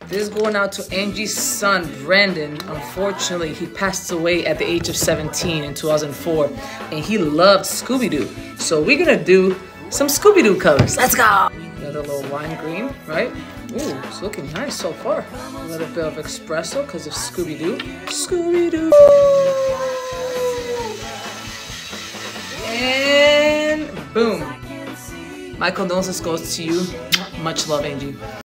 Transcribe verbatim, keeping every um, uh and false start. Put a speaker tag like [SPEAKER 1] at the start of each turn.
[SPEAKER 1] This is going out to Angie's son, Brandon. Unfortunately, he passed away at the age of seventeen in two thousand four, and he loved Scooby-Doo. So we're gonna do some Scooby-Doo colors. Let's go! Another little lime green, right? Ooh, it's looking nice so far. A little bit of espresso because of Scooby-Doo. Scooby-Doo! And boom! My condolences goes to you. Much love, Angie.